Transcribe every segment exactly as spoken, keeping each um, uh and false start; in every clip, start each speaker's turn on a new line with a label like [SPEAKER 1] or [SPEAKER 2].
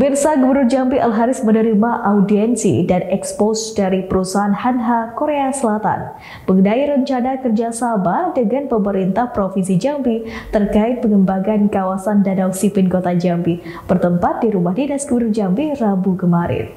[SPEAKER 1] Pemirsa, Gubernur Jambi Al-Haris menerima audiensi dan expose dari perusahaan Hanha Korea Selatan mengenai rencana kerjasama dengan pemerintah Provinsi Jambi terkait pengembangan kawasan Danau Sipin Kota Jambi bertempat di Rumah Dinas Gubernur Jambi Rabu kemarin.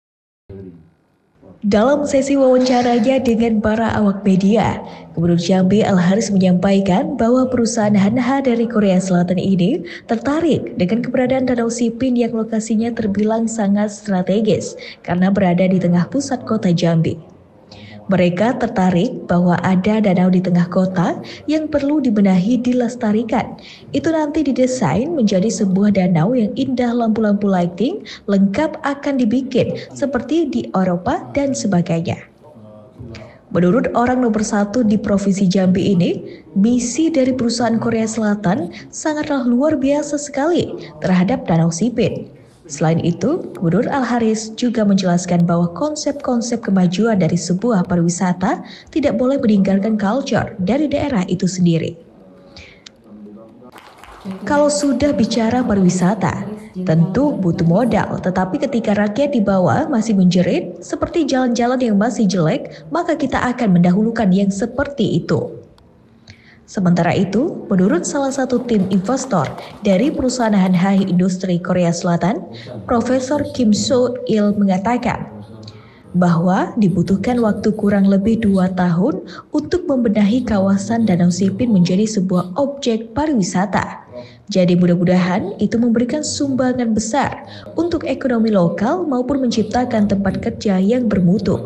[SPEAKER 1] Dalam sesi wawancaranya dengan para awak media, Gubernur Jambi Al-Haris menyampaikan bahwa perusahaan Hanha dari Korea Selatan ini tertarik dengan keberadaan Danau Sipin yang lokasinya terbilang sangat strategis karena berada di tengah pusat kota Jambi. Mereka tertarik bahwa ada danau di tengah kota yang perlu dibenahi dilestarikan. Itu nanti didesain menjadi sebuah danau yang indah, lampu-lampu lighting lengkap akan dibikin seperti di Eropa dan sebagainya. Menurut orang nomor satu di Provinsi Jambi ini, misi dari perusahaan Korea Selatan sangatlah luar biasa sekali terhadap Danau Sipin. Selain itu, Gubernur Al-Haris juga menjelaskan bahwa konsep-konsep kemajuan dari sebuah pariwisata tidak boleh meninggalkan culture dari daerah itu sendiri. Kalau sudah bicara pariwisata, tentu butuh modal, tetapi ketika rakyat di bawah masih menjerit seperti jalan-jalan yang masih jelek, maka kita akan mendahulukan yang seperti itu. Sementara itu, menurut salah satu tim investor dari perusahaan Hanha Industri Korea Selatan, Profesor Kim So-il mengatakan bahwa dibutuhkan waktu kurang lebih dua tahun untuk membenahi kawasan Danau Sipin menjadi sebuah objek pariwisata. Jadi mudah-mudahan itu memberikan sumbangan besar untuk ekonomi lokal maupun menciptakan tempat kerja yang bermutu.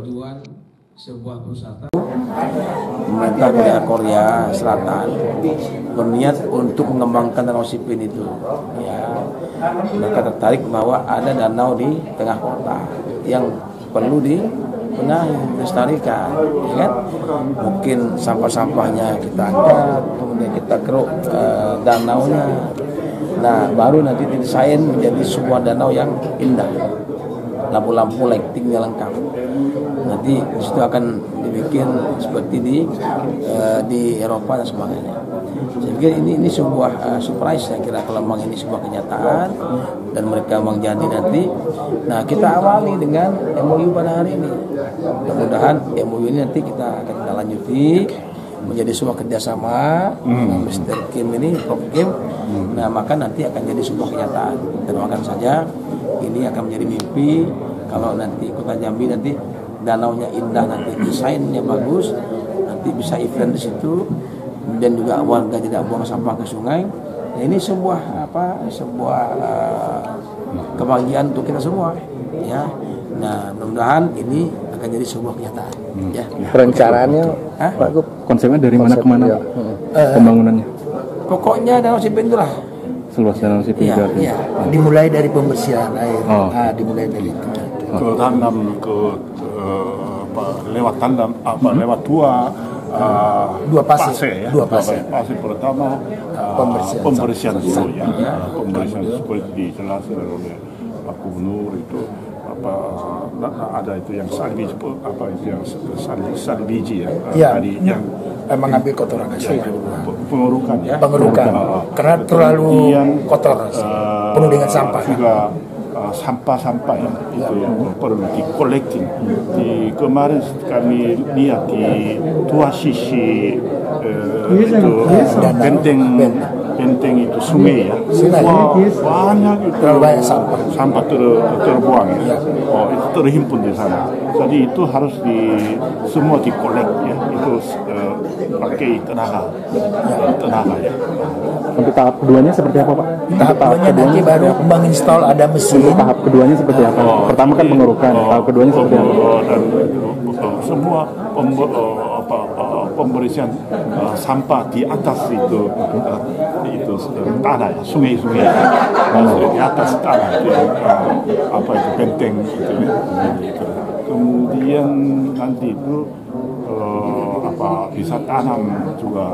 [SPEAKER 2] Pemerintah daerah Korea Selatan berniat untuk mengembangkan Danau Sipin itu. Ya, mereka tertarik bahwa ada danau di tengah kota yang perlu dibenahi, dilestarikan. Ya kan? Mungkin sampah-sampahnya kita angkat, kemudian kita keruk eh, danaunya. Nah, baru nanti didesain menjadi sebuah danau yang indah, lampu-lampu lightingnya lengkap. Nanti di situ akan dibikin seperti di uh, di Eropa dan sebagainya. Saya pikir ini ini sebuah uh, surprise, saya kira kalau memang ini sebuah kenyataan dan mereka memang jadi nanti. Nah, kita awali dengan M O U pada hari ini. Mudah-mudahan M O U ini nanti kita akan kita lanjuti menjadi sebuah kerjasama hmm. Mister Kim ini, Prof Kim. Hmm. Nah, maka nanti akan jadi sebuah kenyataan. Dan doakan saja ini akan menjadi mimpi kalau nanti Kota Jambi nanti danaunya indah, nanti desainnya bagus, nanti bisa event di situ, dan juga warga tidak buang sampah ke sungai. Nah, ini sebuah apa? Sebuah uh, kebahagiaan untuk kita semua, ya. Nah, mudah-mudahan ini akan jadi sebuah kenyataan. Hmm. Ya.
[SPEAKER 3] Perencanaannya, Pak Gub,
[SPEAKER 4] konsepnya dari mana ke mana,
[SPEAKER 3] ya.
[SPEAKER 4] uh, pembangunannya?
[SPEAKER 2] Pokoknya Danau Sipin itulah.
[SPEAKER 4] Seluas Danau Sipin.
[SPEAKER 2] Ya, ya.
[SPEAKER 5] Dimulai dari pembersihan air.
[SPEAKER 4] Oh.
[SPEAKER 5] Ah, dimulai dari itu.
[SPEAKER 6] Ke tandam ke uh, apa, lewat tandam apa hmm. lewat dua uh,
[SPEAKER 5] dua pasir,
[SPEAKER 6] pasir ya.
[SPEAKER 5] Dua pasir.
[SPEAKER 6] Pasir pertama uh,
[SPEAKER 5] pembersihan,
[SPEAKER 6] pembersihan dulu ya.
[SPEAKER 5] ya.
[SPEAKER 6] Uh, pembersihan seperti dijelaskan oleh Pak Gubernur itu apa ada itu yang salbi apa itu yang salbi salbiji ya.
[SPEAKER 5] Ya.
[SPEAKER 6] Tadi yang
[SPEAKER 5] emang ambil kotoran
[SPEAKER 6] ya, ya, pengerukan ya.
[SPEAKER 5] Pengerukan.
[SPEAKER 6] Uh,
[SPEAKER 5] Karena terlalu
[SPEAKER 6] yang,
[SPEAKER 5] kotor,
[SPEAKER 6] uh,
[SPEAKER 5] penuh dengan sampah.
[SPEAKER 6] Juga Uh, sampah-sampah ya, itu yang perlu di collecting. Di kemarin kami lihat di dua sisi uh, itu benteng benteng itu sungai ya. Wah, banyak itu
[SPEAKER 5] banyak sampah,
[SPEAKER 6] sampah ter, terbuang ya. Oh, itu terhimpun di sana. Jadi itu harus di semua di collect ya. Itu uh, pakai tenaga, tenaga ya.
[SPEAKER 4] Untuk tahap keduanya seperti apa, Pak?
[SPEAKER 5] Tahap keduanya nanti baru menginstall ada mesin.
[SPEAKER 4] Untuk tahap keduanya seperti apa?
[SPEAKER 6] Oh,
[SPEAKER 4] Pertama kan pengerukan, oh, tahap keduanya seperti apa?
[SPEAKER 6] Oh, dan uh, semua pember, uh, apa, uh, pembersihan uh, sampah di atas itu uh, itu uh, tanah ya, sungai-sungai uh, di atas tanah itu uh, apa itu benteng itu, ya. Itu. Kemudian nanti itu uh, apa bisa tanam juga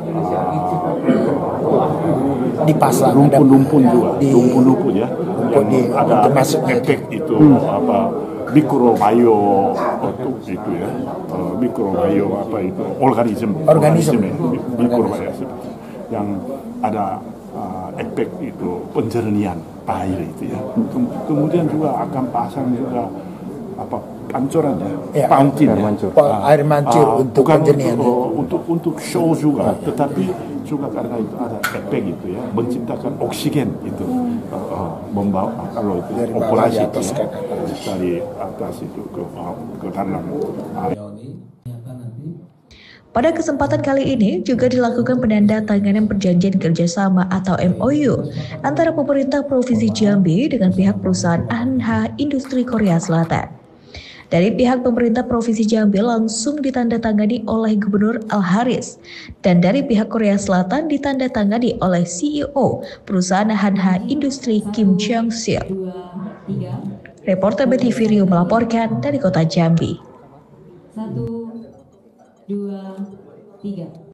[SPEAKER 6] uh,
[SPEAKER 5] dipasang
[SPEAKER 6] rumpun-rumpun juga,
[SPEAKER 5] di,
[SPEAKER 6] rumpun-rumpun ya, yang
[SPEAKER 5] di,
[SPEAKER 6] ada
[SPEAKER 5] termasuk
[SPEAKER 6] efek itu hmm. apa mikrobio itu ya, uh, mikrobio apa itu organisme,
[SPEAKER 5] organisme,
[SPEAKER 6] organisme mikrobio yang ada uh, efek itu penjernihan air itu ya. Kem- kemudian juga akan pasang juga apa pancuran ya,
[SPEAKER 5] Ya,
[SPEAKER 6] pancin
[SPEAKER 4] air
[SPEAKER 6] ya.
[SPEAKER 4] mancur.
[SPEAKER 5] Pa- air mancur
[SPEAKER 6] Ah,
[SPEAKER 5] untuk
[SPEAKER 6] bukan
[SPEAKER 5] penjernihan.
[SPEAKER 6] untuk, oh, untuk untuk show juga, tetapi juga karena itu ada efek itu ya, menciptakan oksigen itu, uh, uh, membawa kalau itu
[SPEAKER 5] Dari bawah
[SPEAKER 6] operasi
[SPEAKER 5] di
[SPEAKER 6] itu
[SPEAKER 5] atas
[SPEAKER 6] ya,
[SPEAKER 5] ke atas.
[SPEAKER 6] dari atas itu ke uh, ke dalam air.
[SPEAKER 1] Pada kesempatan kali ini juga dilakukan penandatanganan perjanjian kerjasama atau M O U antara pemerintah Provinsi Jambi dengan pihak perusahaan Anha Industri Korea Selatan. Dari pihak pemerintah Provinsi Jambi langsung ditandatangani oleh Gubernur Al-Haris dan dari pihak Korea Selatan ditandatangani oleh C E O perusahaan Anha Industri Kim Jong-sil. Reporter B T V Rio melaporkan dari kota Jambi.
[SPEAKER 7] Satu, dua, tiga.